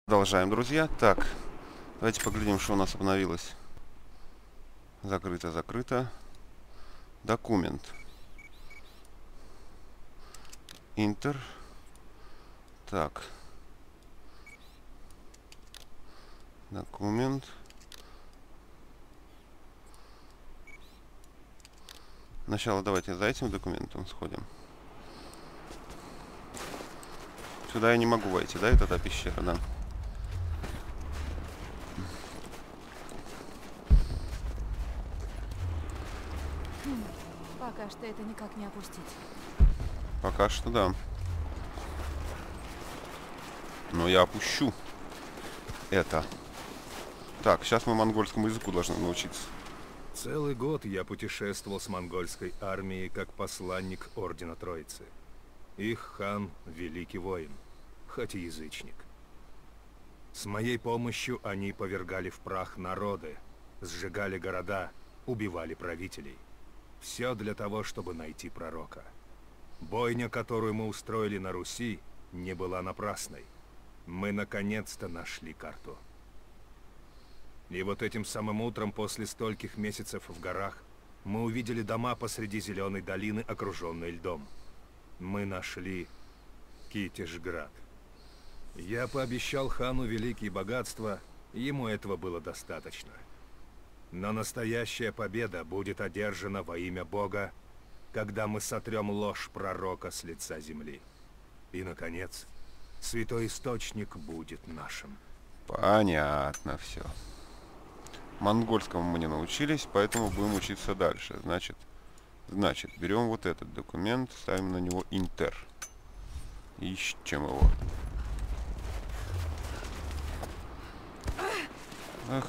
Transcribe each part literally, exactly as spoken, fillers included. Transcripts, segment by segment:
Продолжаем, друзья. Так, давайте поглядим, что у нас обновилось. Закрыто, закрыто. Документ. Интер. Так. Документ. Сначала давайте за этим документом сходим. Сюда я не могу войти, да? Это та пещера, да? Пока что это никак не опустить. Пока что да. Но я опущу это. Так, сейчас мы монгольскому языку должны научиться. Целый год я путешествовал с монгольской армией как посланник Ордена Троицы. Их хан – великий воин, хоть и язычник. С моей помощью они повергали в прах народы, сжигали города, убивали правителей. Все для того, чтобы найти пророка. Бойня, которую мы устроили на Руси, не была напрасной. Мы наконец-то нашли карту. И вот этим самым утром, после стольких месяцев в горах, мы увидели дома посреди зеленой долины, окруженной льдом. Мы нашли Китежград. Я пообещал хану великие богатства, и ему этого было достаточно. Но настоящая победа будет одержана во имя Бога, когда мы сотрем ложь пророка с лица земли. И, наконец, святой источник будет нашим. Понятно все. Монгольскому мы не научились, поэтому будем учиться дальше. Значит, значит, берем вот этот документ, ставим на него интер. Ищем его. Ах.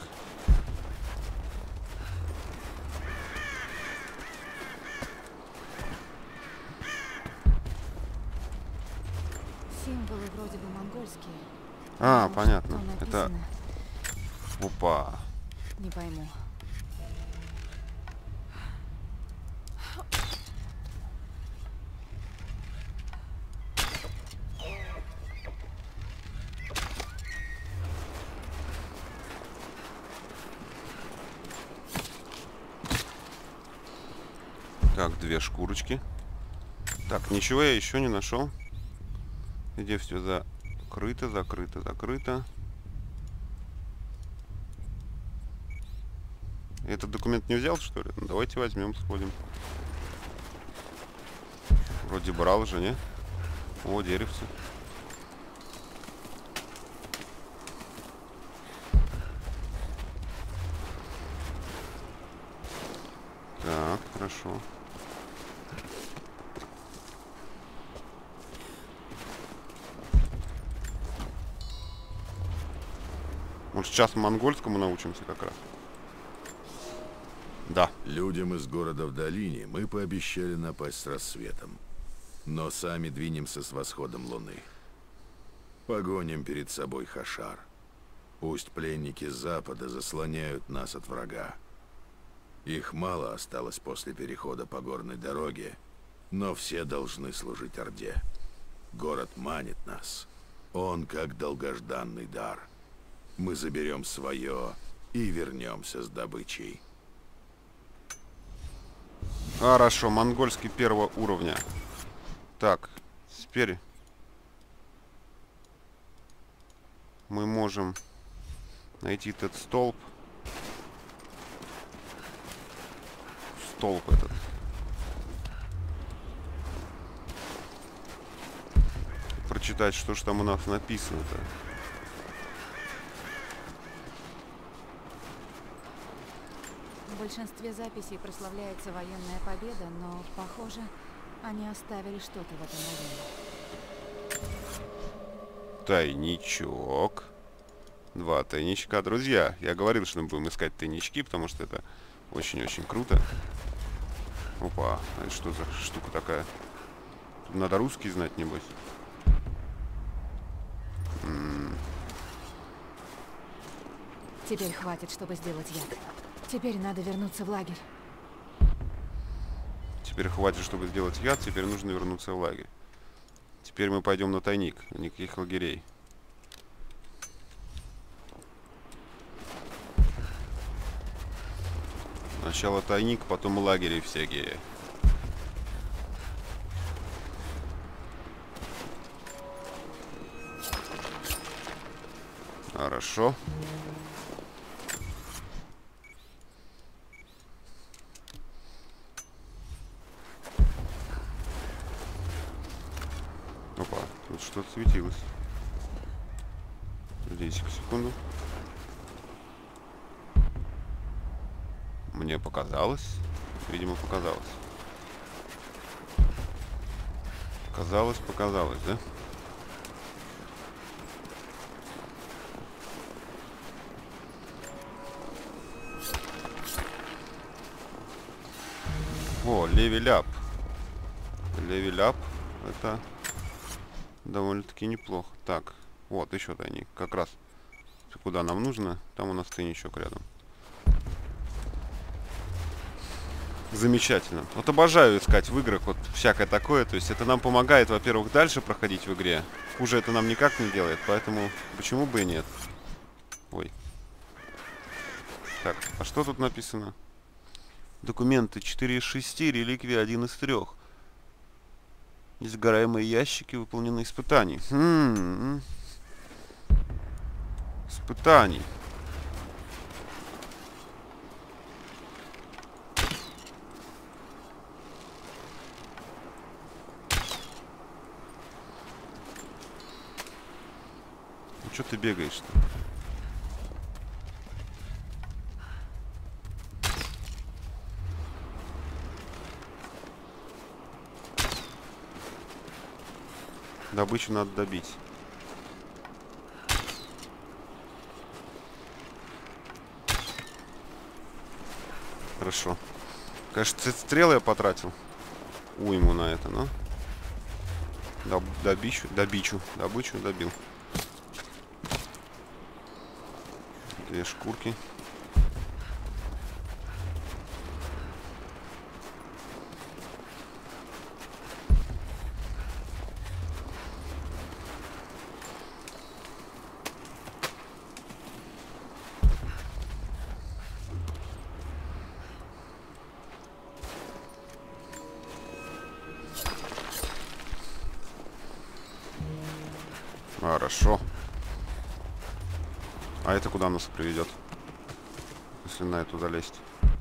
Символы вроде бы монгольские. А, Но понятно. что Это... написано, Опа. не пойму. Так, две шкурочки. Так, ничего я еще не нашел. Где все закрыто, закрыто, закрыто. Этот документ не взял, что ли? Ну, давайте возьмем, сходим. Вроде брал же, не? О, деревце. Так, хорошо. Может, сейчас монгольскому научимся как раз? Да. Людям из города в долине мы пообещали напасть с рассветом. Но сами двинемся с восходом луны. Погоним перед собой Хашар. Пусть пленники с запада заслоняют нас от врага. Их мало осталось после перехода по горной дороге, но все должны служить Орде. Город манит нас. Он как долгожданный дар. Мы заберем свое и вернемся с добычей. Хорошо, монгольский первого уровня. Так, теперь мы можем найти этот столб. Столб этот. Прочитать, что ж там у нас написано-то. В большинстве записей прославляется военная победа, но, похоже, они оставили что-то в этом районе. Тайничок. Два тайничка. Друзья, я говорил, что мы будем искать тайнички, потому что это очень-очень круто. Опа, а это что за штука такая? Тут надо русский знать, небось. М-м. Теперь хватит, чтобы сделать яд. Теперь надо вернуться в лагерь. Теперь хватит, чтобы сделать яд, теперь нужно вернуться в лагерь. Теперь мы пойдем на тайник. Никаких лагерей. Сначала тайник, потом лагеря всякие. Хорошо. Опа, тут что-то светилось. Здесь, секунду. Мне показалось. Видимо, показалось. Казалось, показалось, да? О, левеляп. Левеляп. Это довольно-таки неплохо. Так, вот еще тайник. Как раз куда нам нужно. Там у нас тайничок рядом. Замечательно. Вот обожаю искать в играх вот всякое такое. То есть это нам помогает, во-первых, дальше проходить в игре. Хуже это нам никак не делает. Поэтому почему бы и нет. Ой. Так, а что тут написано? Документы четыре из шести, реликвии один из трех. Несгораемые ящики, выполнены испытаний. Хм. Испытаний. Ну что ты бегаешь-то? Добычу надо добить. Хорошо. Конечно, стрелы я потратил. Уйму на это, но... Доб добичу, добичу, добычу добил. Две шкурки. Хорошо. А это куда нас приведет? Если на эту залезть.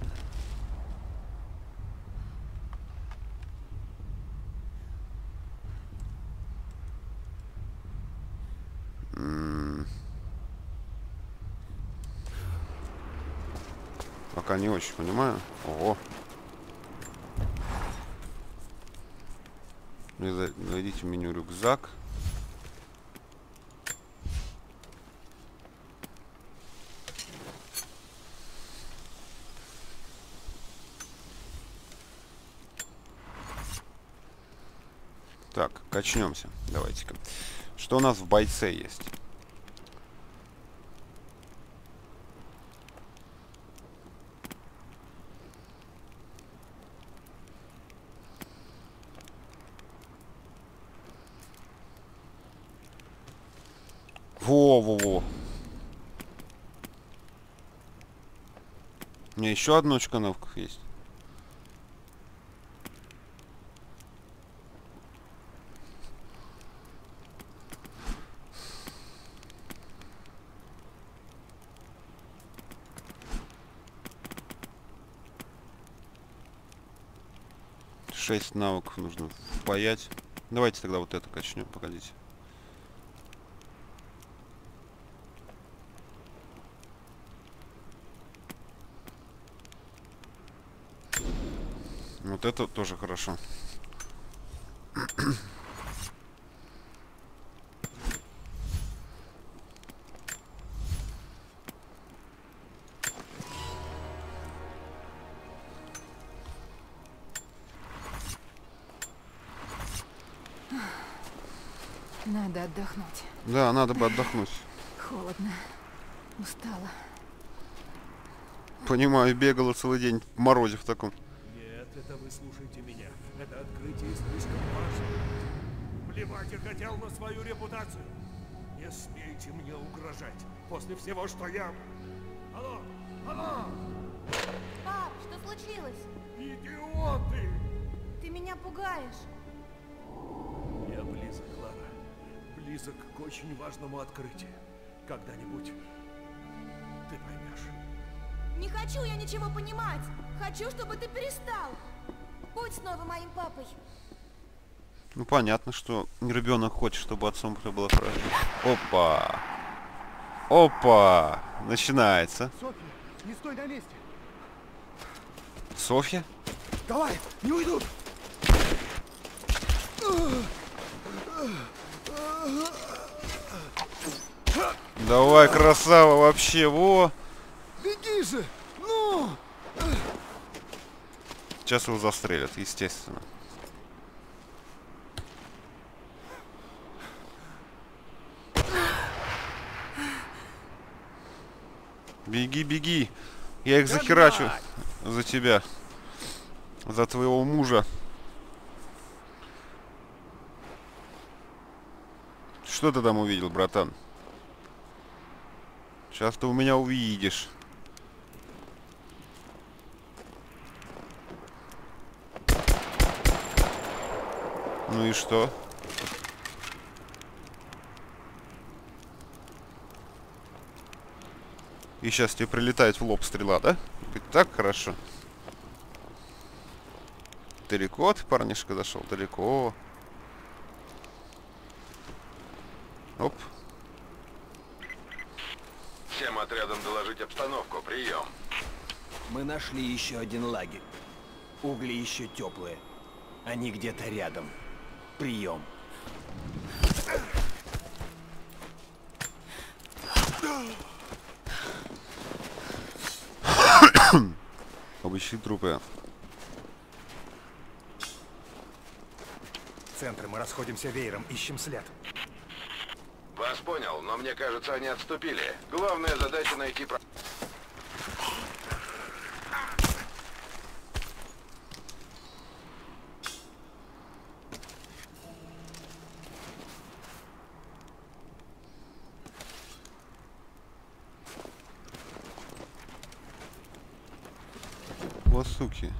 М-м- Пока не очень понимаю. Ого. Зайдите в меню рюкзак. Так, качнемся. Давайте-ка. Что у нас в бойце есть? Во-во-во. У меня еще одна очко навыков есть. Шесть навыков нужно впаять. Давайте тогда вот это качнем. Погодите. Вот это тоже хорошо. Надо отдохнуть. Да, надо бы отдохнуть. Холодно. Устала. Понимаю, бегала целый день в морозе в таком. Нет, это вы слушайте меня. Это открытие слишком важно. Плевать я хотел на свою репутацию. Не смейте мне угрожать после всего, что я... Алло! Алло! Пап, что случилось? Идиоты! Ты меня пугаешь. Я близок, Лара. Близок к очень важному открытию. Когда-нибудь ты поймешь. Не хочу я ничего понимать. Хочу, чтобы ты перестал. Будь снова моим папой. Ну, понятно, что ребенок хочет, чтобы отцом все было хорошо. Опа! Опа! Начинается. Софья, не стой на месте. Софья? Давай, не уйдут. Давай, красава, вообще, во! Беги же, ну! Сейчас его застрелят, естественно. Беги, беги. Я их захерачу за тебя. За твоего мужа. Что ты там увидел, братан? Сейчас ты у меня увидишь. Ну и что? И сейчас тебе прилетает в лоб стрела, да? И так хорошо. Далеко ты, парнишка, зашел? Далеко. Оп. Всем отрядам доложить обстановку. Прием. Мы нашли еще один лагерь. Угли еще теплые. Они где-то рядом. Прием. Обыщи трупы. Центр, мы расходимся веером, ищем след. Вас понял, но мне кажется, они отступили. Главная задача найти... про- Вот суки.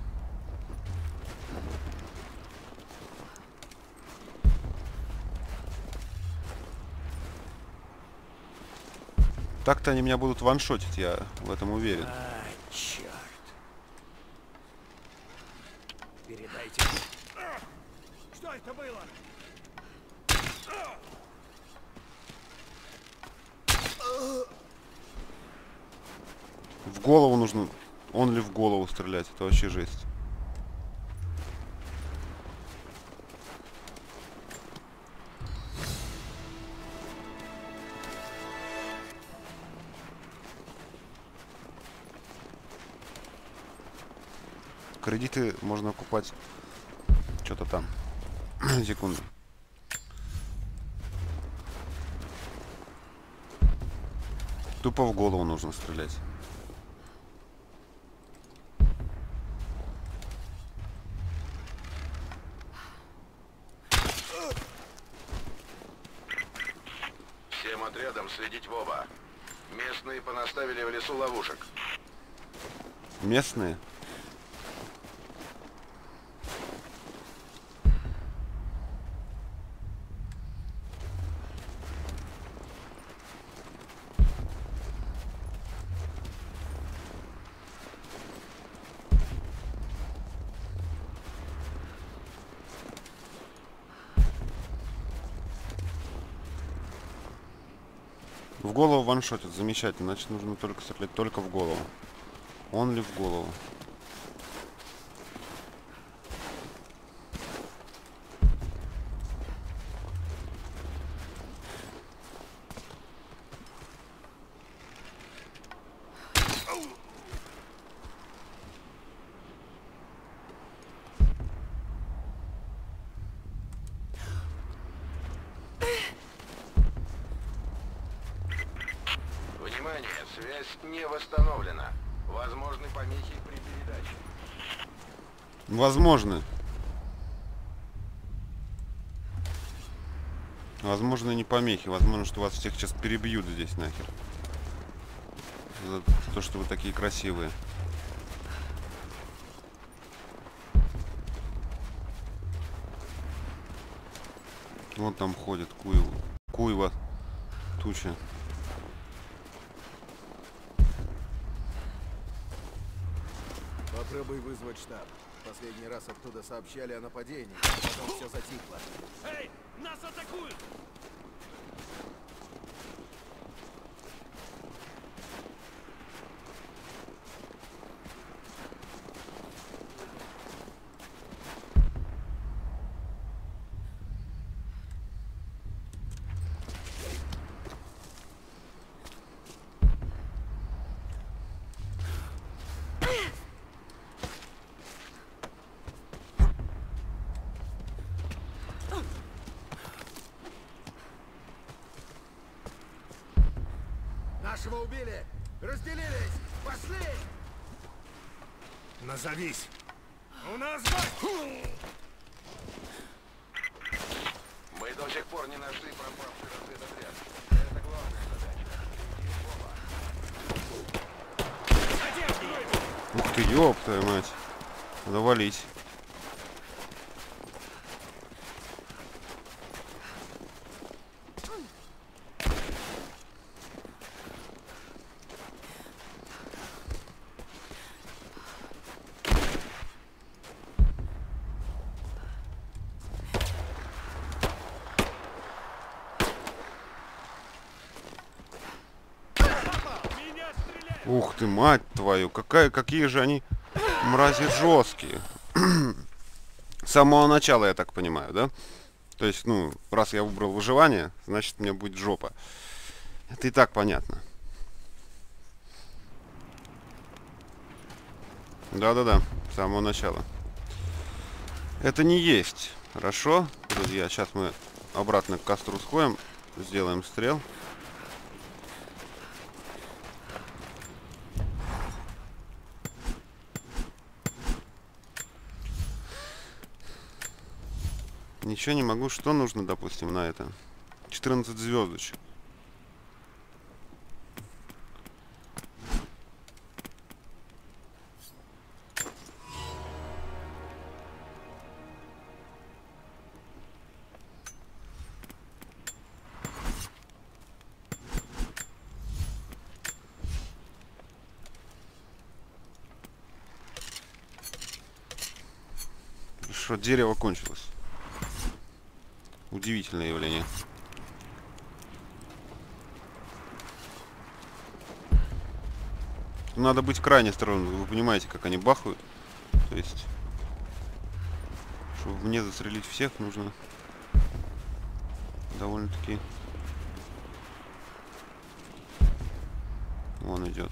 Так-то они меня будут ваншотить, я в этом уверен. А, черт. Передайте. Что это было? В голову нужно... Он ли в голову стрелять? Это вообще жесть. Кредиты можно купать что-то там. Секунду. Тупо в голову нужно стрелять. Всем отрядам следить в оба. Местные понаставили в лесу ловушек. Местные? В голову ваншотит, замечательно. Значит, нужно только стрелять только в голову. Он ли в голову? Внимание, связь не восстановлена. Возможны помехи при передаче. Возможно. Возможно, не помехи. Возможно, что вас всех сейчас перебьют здесь нахер. За то, что вы такие красивые. Вон там ходит Куева. Куева. Туча. Попробуй вызвать штаб. Последний раз оттуда сообщали о нападении, а потом все затихло. Эй, нас атакуют! Нашего убили! Разделились! Пошли! Назовись! У нас гость! Мы до сих пор не нашли пропавший разведотряд. Это главная задача. Ух ты, ёб твою мать. Надо валить. Ух ты, мать твою, какая, какие же они мрази жесткие. С самого начала, я так понимаю, да? То есть, ну, раз я выбрал выживание, значит, у меня будет жопа. Это и так понятно. Да-да-да, с самого начала. Это не есть. Хорошо, друзья, сейчас мы обратно к костру сходим, сделаем стрел. Ничего не могу. Что нужно, допустим, на это? четырнадцать звездочек. Хорошо, дерево кончилось. Удивительное явление. Надо быть крайне осторожным. Вы понимаете, как они бахают. То есть, чтобы мне застрелить всех, нужно довольно-таки... Он идет.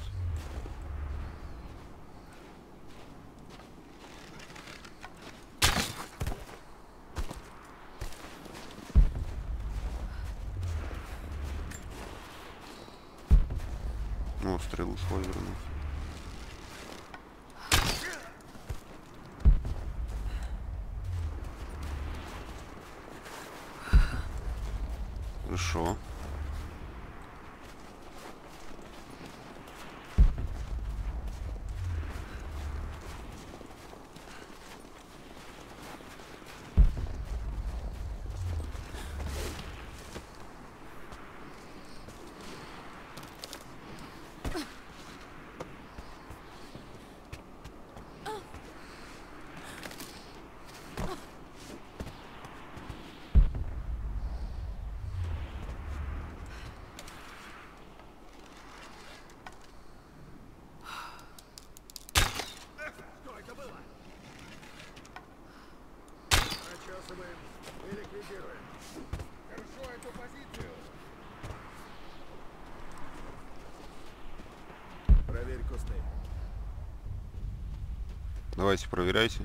Ну, стрелу свою вернул. Хорошо. Прочесываем и ликвидируем. Хорошо эту позицию. Проверь кусты. Давайте, проверяйте.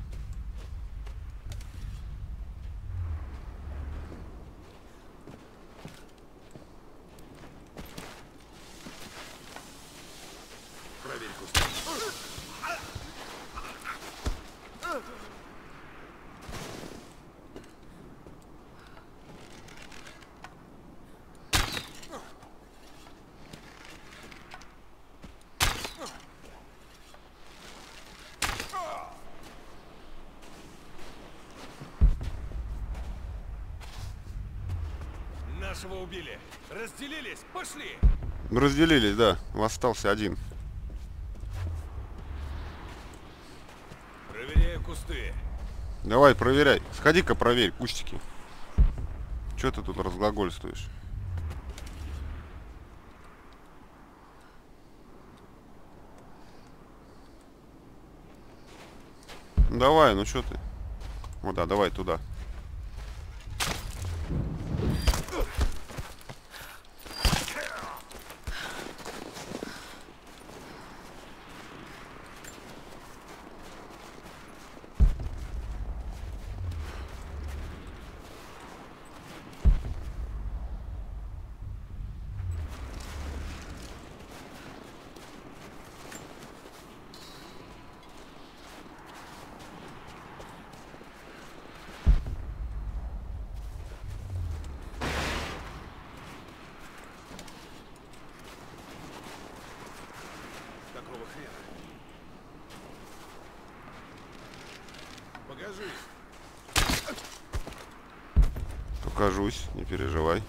Проверь кусты. Нашего убили. Разделились, пошли. Разделились, да. Остался один. Проверяю кусты. Давай, проверяй. Сходи-ка проверь кустики. Че ты тут разглагольствуешь? Давай, ну что ты? Вот, да, давай туда. Какого хрена? Покажись. Покажусь, не переживай.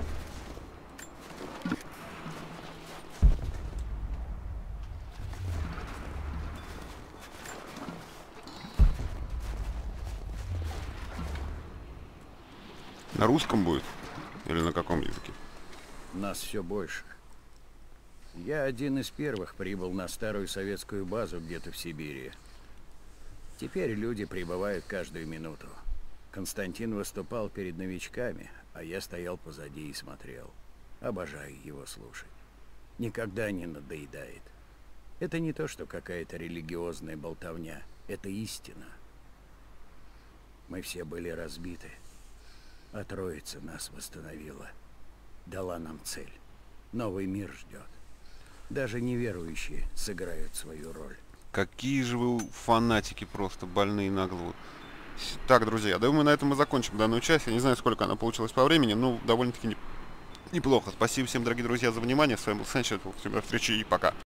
На русском будет? Или на каком языке? Нас все больше. Я один из первых прибыл на старую советскую базу где-то в Сибири. Теперь люди прибывают каждую минуту. Константин выступал перед новичками, а я стоял позади и смотрел. Обожаю его слушать. Никогда не надоедает. Это не то, что какая-то религиозная болтовня. Это истина. Мы все были разбиты. А Троица нас восстановила. Дала нам цель. Новый мир ждет. Даже неверующие сыграют свою роль. Какие же вы фанатики просто, больные на голову. Так, друзья, думаю, на этом мы закончим данную часть. Я не знаю, сколько она получилась по времени, но довольно-таки не... неплохо. Спасибо всем, дорогие друзья, за внимание. С вами был Сенчер. Всем до встречи и пока.